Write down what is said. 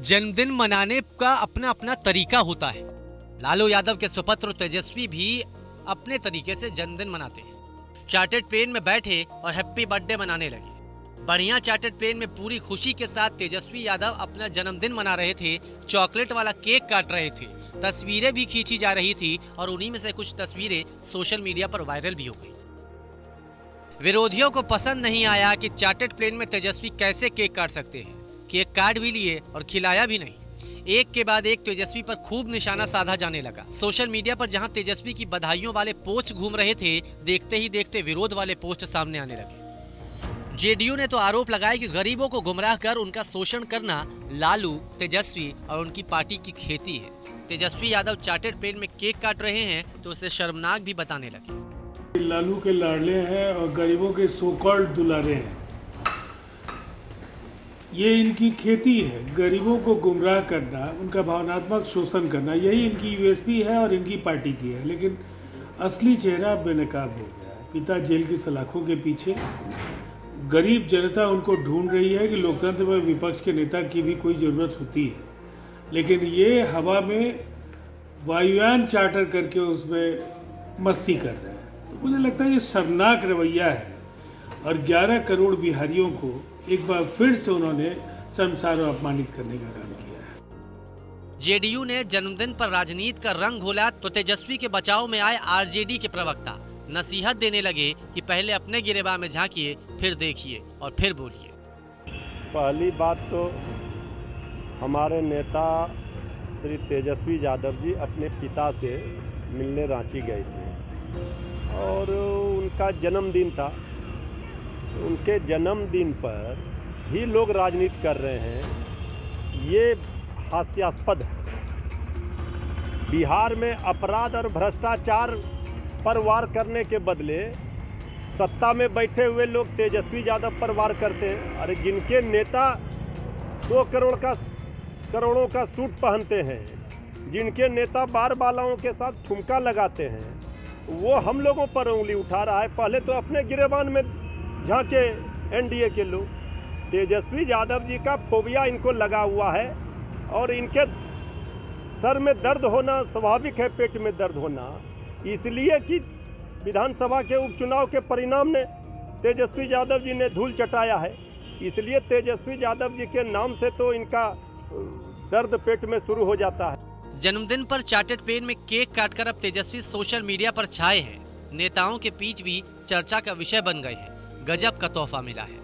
जन्मदिन मनाने का अपना अपना तरीका होता है। लालू यादव के सुपुत्र तेजस्वी भी अपने तरीके से जन्मदिन मनाते हैं। चार्टर्ड प्लेन में बैठे और हैप्पी बर्थडे मनाने लगे। बढ़िया चार्टर्ड प्लेन में पूरी खुशी के साथ तेजस्वी यादव अपना जन्मदिन मना रहे थे। चॉकलेट वाला केक काट रहे थे, तस्वीरें भी खींची जा रही थी और उन्हीं में से कुछ तस्वीरें सोशल मीडिया पर वायरल भी हो गई। विरोधियों को पसंद नहीं आया कि चार्टर्ड प्लेन में तेजस्वी कैसे केक काट सकते हैं। केक काट भी लिए और खिलाया भी नहीं। एक के बाद एक तेजस्वी पर खूब निशाना साधा जाने लगा। सोशल मीडिया पर जहां तेजस्वी की बधाइयों वाले पोस्ट घूम रहे थे, देखते ही देखते विरोध वाले पोस्ट सामने आने लगे। जेडीयू ने तो आरोप लगाया कि गरीबों को गुमराह कर उनका शोषण करना लालू, तेजस्वी और उनकी पार्टी की खेती है। तेजस्वी यादव चार्टर्ड प्लेन में केक काट रहे हैं तो उसे शर्मनाक भी बताने लगे। लालू के लाडले हैं और गरीबों के सो कॉल्ड दुलारे हैं। ये इनकी खेती है, गरीबों को गुमराह करना, उनका भावनात्मक शोषण करना, यही इनकी यूएसपी है और इनकी पार्टी की है। लेकिन असली चेहरा बेनकाब हो गया है। पिता जेल की सलाखों के पीछे, गरीब जनता उनको ढूंढ रही है कि लोकतंत्र में विपक्ष के नेता की भी कोई ज़रूरत होती है। लेकिन ये हवा में वायुयान चार्टर करके उसमें मस्ती कर रहे हैं। तो मुझे लगता है ये शर्मनाक रवैया है और 11 करोड़ बिहारियों को एक बार फिर से उन्होंने शर्मसार और अपमानित करने का काम किया है। जेडीयू ने जन्मदिन पर राजनीति का रंग घोला तो तेजस्वी के बचाव में आए आरजेडी के प्रवक्ता नसीहत देने लगे कि पहले अपने गिरेबान में झांकिए, फिर देखिए और फिर बोलिए। पहली बात तो हमारे नेता श्री तेजस्वी यादव जी अपने पिता से मिलने रांची गए थे और उनका जन्मदिन था। उनके जन्मदिन पर ही लोग राजनीति कर रहे हैं, ये हास्यास्पद है। बिहार में अपराध और भ्रष्टाचार पर वार करने के बदले सत्ता में बैठे हुए लोग तेजस्वी यादव पर वार करते हैं। अरे जिनके नेता 2 करोड़ों का सूट पहनते हैं, जिनके नेता बार बालाओं के साथ ठुमका लगाते हैं, वो हम लोगों पर उंगली उठा रहा है। पहले तो अपने गिरेबान में झांके एनडीए के लोग। तेजस्वी यादव जी का फोबिया इनको लगा हुआ है और इनके सर में दर्द होना स्वाभाविक है, पेट में दर्द होना इसलिए कि विधानसभा के उपचुनाव के परिणाम ने तेजस्वी यादव जी ने धूल चटाया है। इसलिए तेजस्वी यादव जी के नाम से तो इनका दर्द पेट में शुरू हो जाता है। जन्मदिन पर चार्टर्ड प्लेन में केक काटकर अब तेजस्वी सोशल मीडिया पर छाए हैं। नेताओं के बीच भी चर्चा का विषय बन गए हैं। गजब का तोहफा मिला है।